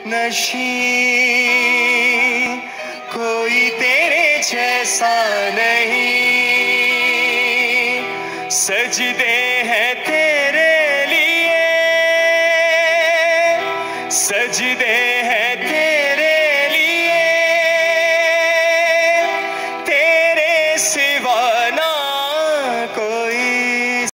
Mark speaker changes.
Speaker 1: नशी, कोई तेरे जैसा नहीं। सजदे हैं तेरे लिए, सजदे